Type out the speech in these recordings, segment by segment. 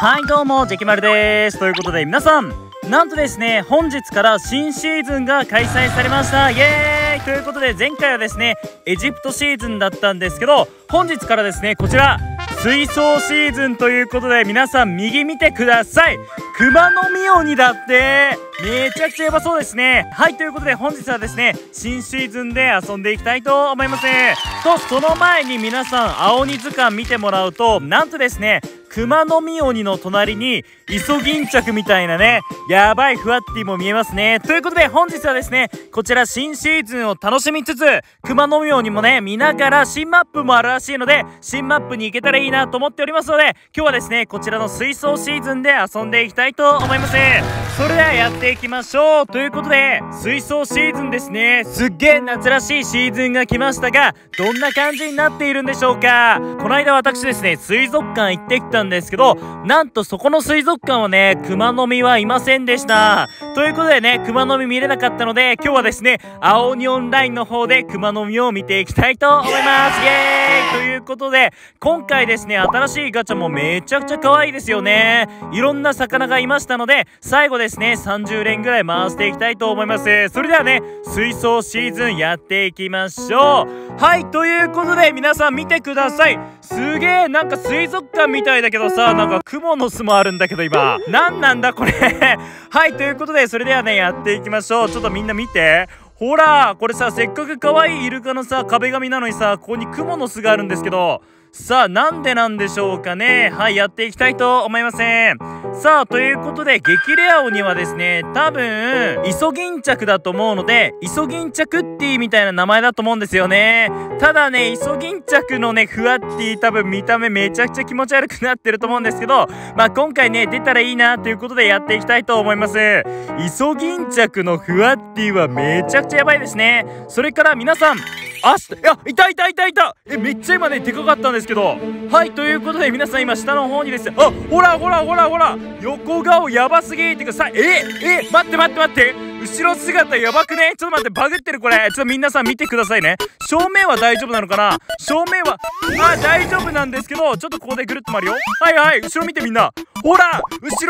はいどうもジェキマルです。ということで皆さん、なんとですね、本日から新シーズンが開催されました。イエーイということで、前回はですねエジプトシーズンだったんですけど、本日からですねこちら水槽シーズンということで、皆さん右見てください。熊の実鬼だって、めちゃくちゃやばそうですね。はい、ということで本日はですね新シーズンで遊んでいきたいと思います。とその前に皆さん青鬼図鑑見てもらうと、なんとですね熊の実鬼の隣にイソギンチャクみたいなねやばいふわっティも見えますね。ということで本日はですねこちら新シーズンを楽しみつつ、熊の実鬼もね見ながら新マップもあるらしいので、新マップに行けたらいいなと思っておりますので、今日はですねこちらの水槽シーズンで遊んでいきたいと思います。それではやっていきましょう。ということで水槽シーズンですね、すっげえ夏らしいシーズンが来ましたが、どんな感じになっているんでしょうか。この間私ですね水族館行ってきたんですけど、なんとそこの水族館はね熊の実はいませんでした。ということでね熊の実見れなかったので、今日はですね青鬼オンラインの方で熊の実を見ていきたいと思います。イエーイということで、今回ですね新しいガチャもめちゃくちゃ可愛いですよね。いろんな魚がいましたので、最後ですね30連ぐらい回していきたいと思います。それではね水槽シーズンやっていきましょう。はい、ということで皆さん見てください。すげえなんか水族館みたいだけどさ、なんかクモの巣もあるんだけど今なんなんだこれはい、ということでそれではねやっていきましょう。ちょっとみんな見て、ほらこれさ、せっかく可愛いイルカのさ壁紙なのにさ、ここにクモの巣があるんですけど、さあなんでなんでしょうかね。はい、やっていきたいと思います。さあということで激レア鬼はですね多分イソギンチャクだと思うので、イソギンチャクッティみたいな名前だと思うんですよね。ただねイソギンチャクのねふわっティ多分見た目めちゃくちゃ気持ち悪くなってると思うんですけど、まあ今回ね出たらいいなということでやっていきたいと思います。イソギンチャクのふわっティはめちゃくちゃやばいですね。それから皆さん、いやいたいたいたいた、めっちゃ今ねでかかったんですけど、はい、ということで皆さん今下の方にですね、ほらほらほらほら横顔やばすぎーってかさ、待って待って待って、後ろ姿やばくね。ちょっと待って、バグってるこれ。ちょっと皆さん見てくださいね。正面は大丈夫なのかな。正面は大丈夫なんですけど、ちょっとここでぐるっと回るよ。はいはい、後ろ見てみんな、ほら後ろ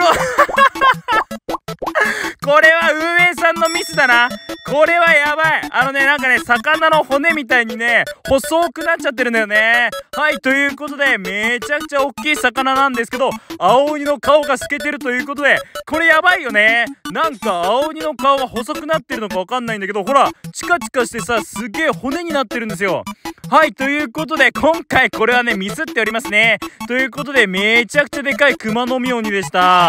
これは運営さんのミスだな。これはやばい。なんかね魚の骨みたいにね細くなっちゃってるんだよね。はい、ということでめちゃくちゃ大きい魚なんですけど、青鬼の顔が透けてるということで、これやばいよね。なんか青鬼の顔が細くなってるのかわかんないんだけど、ほらチカチカしてさすげえ骨になってるんですよ。はい、ということで今回これはねミスっておりますね。ということでめちゃくちゃでかい熊の実鬼でした。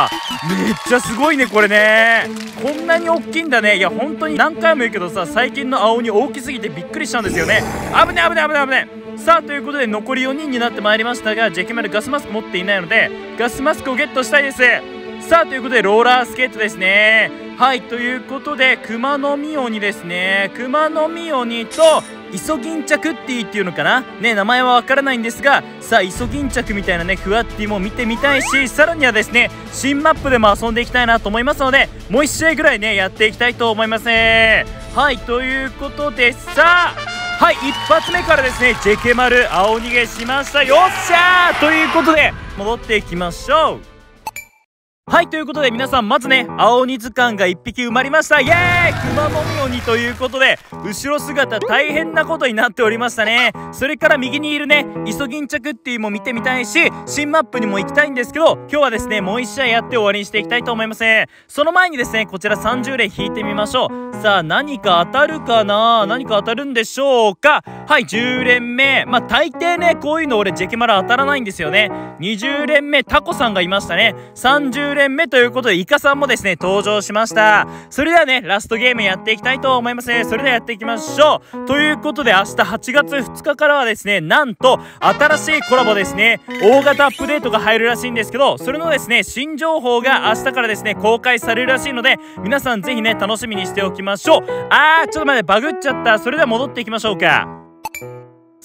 めっちゃすごいねこれね。こんなに大きいんだね。いや本当に何回も言うけどさ、最近の青鬼大きすぎてびっくりしたんですよね。危ね危ね危ね危ね。さあということで残り4人になってまいりましたが、ジェキマルガスマスク持っていないのでガスマスクをゲットしたいです。さあということでローラースケートですね。はい、ということで熊の実鬼ですね。熊の実鬼とイソギンチャクッティっていうのかなね、名前はわからないんですが、さあイソギンチャクみたいなねふわっティも見てみたいし、さらにはですね新マップでも遊んでいきたいなと思いますので、もう1試合ぐらいねやっていきたいと思います。はい、ということでさあ、はい、一発目からですねジェケマル青逃げしました。よっしゃーということで戻っていきましょう。はい、ということで皆さんまずね青鬼図鑑が1匹埋まりました。イエーイ、熊の実鬼ということで後ろ姿大変なことになっておりましたね。それから右にいるねイソギンチャクッティも見てみたいし、新マップにも行きたいんですけど、今日はですねもう1試合やって終わりにしていきたいと思います。その前にですねこちら30連引いてみましょう。さあ何か当たるかな、何か当たるんでしょうか。はい、10連目、大抵ねこういうの俺ジェケマル当たらないんですよね。20連目タコさんがいましたね。30連目ということでイカさんもですね登場しました。それではねラストゲームやっていきたいと思います。それではやっていきましょう。ということで明日8月2日からはですねなんと新しいコラボですね、大型アップデートが入るらしいんですけど、それのですね新情報が明日からですね公開されるらしいので、皆さんぜひね楽しみにしておきましょう。ちょっと待って、バグっちゃった。それでは戻っていきましょうか。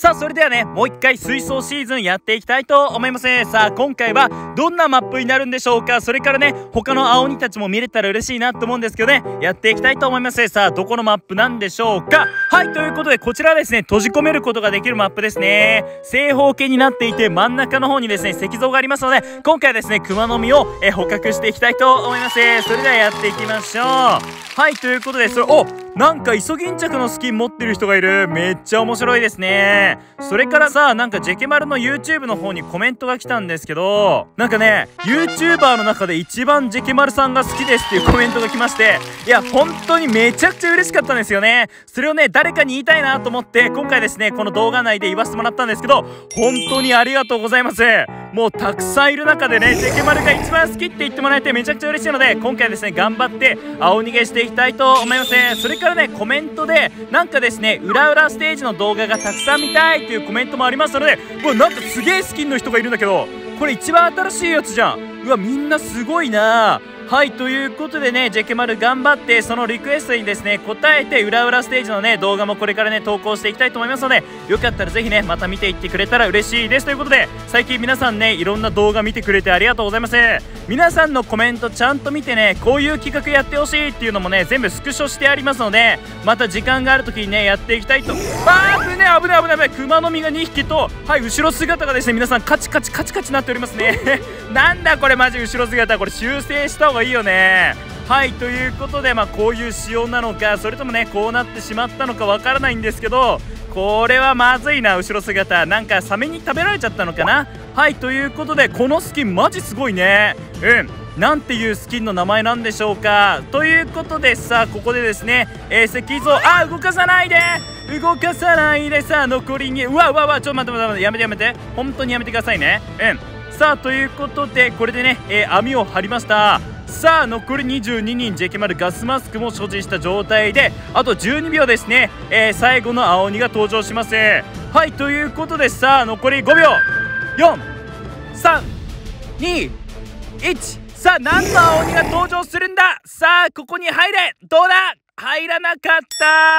さあそれではね、もう一回水槽シーズンやっていきたいと思います。さあ今回はどんなマップになるんでしょうか。それからね、他の青鬼たちも見れたら嬉しいなと思うんですけどね、やっていきたいと思います。さあどこのマップなんでしょうか。はい、ということでこちらはですね、閉じ込めることができるマップですね。正方形になっていて真ん中の方にですね、石像がありますので、今回はですね、熊の実を捕獲していきたいと思います。それではやっていきましょう。はい、ということでなんかイソギンチャクのスキン持ってる人がいる。めっちゃ面白いですね。それからさ、なんかジェケマルの YouTube の方にコメントが来たんですけど、なんかね、 YouTuber の中で一番ジェケマルさんが好きですっていうコメントが来まして、いや本当にめちゃくちゃ嬉しかったんですよね。それをね、誰かに言いたいなと思って今回ですね、この動画内で言わせてもらったんですけど、本当にありがとうございます。もうたくさんいる中でね、ジェケマルが一番好きって言ってもらえてめちゃくちゃ嬉しいので、今回ですね、頑張って青逃げしていきたいと思います。それからね、コメントでなんかですね、裏ステージの動画がたくさん見たいというコメントもありますので、うわ、なんかすげえスキンの人がいるんだけど、これ一番新しいやつじゃん。うわ、みんなすごいな。はい、ということでね、ジェケマル頑張ってそのリクエストにですね答えて、裏ステージのね動画もこれからね投稿していきたいと思いますので、よかったらぜひねまた見ていってくれたら嬉しいですということで、最近皆さんねいろんな動画見てくれてありがとうございます。皆さんのコメントちゃんと見てね、こういう企画やってほしいっていうのもね全部スクショしてありますので、また時間がある時にねやっていきたいと。危ない熊の実が2匹と、はい、後ろ姿がですね皆さんカチカチなっておりますねなんだこれ、マジ後ろ姿、これ修正した方がいいよね。はい、ということでこういう仕様なのか、それともねこうなってしまったのかわからないんですけど、これはまずいな。後ろ姿なんかサメに食べられちゃったのかな。はい、ということでこのスキンマジすごいね。なんていうスキンの名前なんでしょうか。ということでさ、ここでですね、石像動かさないでさ、残りにちょっと待って、やめて、本当にやめてくださいね。さあということでこれでね、網を張りました。さあ残り22人、ジェケマルガスマスクも所持した状態で、あと12秒ですね、最後の青鬼が登場します。はい、ということでさあ残り5秒、4、3、2、1、さあ何の青鬼が登場するんだ。さあここに入れ。どうだ、入らなかった。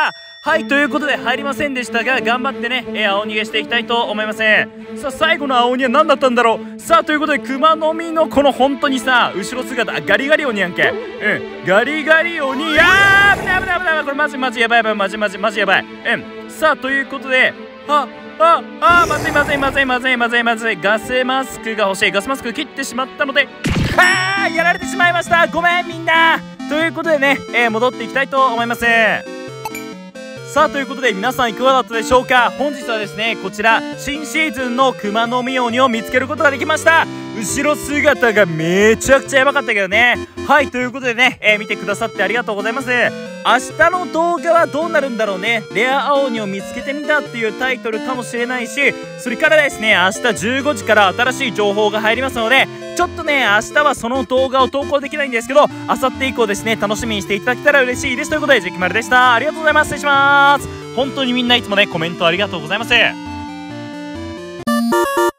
はい、ということで入りませんでしたが、頑張ってね、青逃げしていきたいと思います。さあ最後の青鬼は何だったんだろう。さあということで熊の実のこの本当にさ後ろ姿、ガリガリ鬼やんけ。ガリガリ鬼、危ないこれマジやばい、マジやばい。さあということでまずい、ガスマスクが欲しい。ガスマスク切ってしまったのでやられてしまいました。ごめんみんな。ということでね、戻っていきたいと思います。さあということで皆さんいかがだったでしょうか。本日はですねこちら新シーズンの熊の実鬼を見つけることができました。後ろ姿がめちゃくちゃやばかったけどね。はい、ということでね、見てくださってありがとうございます。明日の動画はどうなるんだろうね。レア青鬼を見つけてみたっていうタイトルかもしれないし、それからですね明日15時から新しい情報が入りますので、ちょっとね明日はその動画を投稿できないんですけど、明後日以降ですね楽しみにしていただけたら嬉しいです。ということでジェキマルでした。ありがとうございます。失礼します。本当にみんないつもねコメントありがとうございます。